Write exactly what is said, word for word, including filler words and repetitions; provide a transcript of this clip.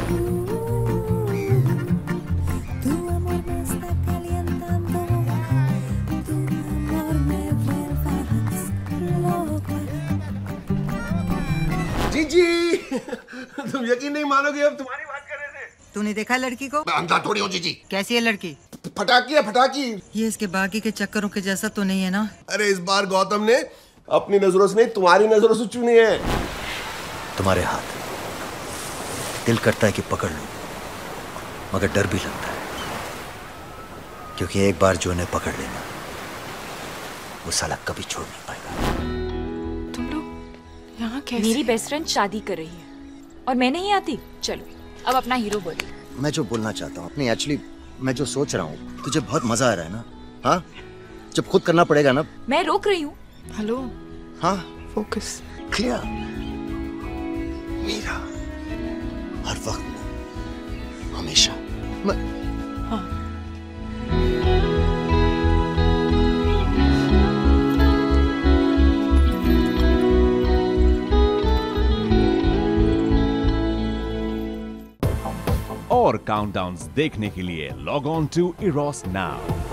जीजी, तुम यकीन नहीं मानोगे, अब तुम्हारी बात कर रहे थे। तूने देखा लड़की को? मैं अंधा थोड़ी हूँ जीजी। कैसी है लड़की? फटाकी है फटाकी। ये इसके बाकी के चक्करों के जैसा तो नहीं है ना? अरे इस बार गौतम ने अपनी नजरों से नहीं तुम्हारी नजरों से चुनी है। तुम्हारे हाथ दिल करता है कि पकड़ लूं, मगर डर भी लगता है, क्योंकि एक बार जो ने पकड़ लेना वो साला कभी छोड़ नहीं पाएगा। तुम लोग यहाँ कैसे? मेरी बेस्ट फ्रेंड शादी कर रही है और मैं नहीं आती। चलो अब अपना हीरो बोलो। मैं जो बोलना चाहता हूँ अपनी, एक्चुअली मैं जो सोच रहा हूँ, तुझे बहुत मजा आ रहा है ना? हाँ, जब खुद करना पड़ेगा ना। मैं रोक रही हूँ। हेलो। हाँ, फोकस। क्लियर। मीरा, हर वक्त, हमेशा। मैं हाँ। और काउंटडाउन्स देखने के लिए log on to Eros now.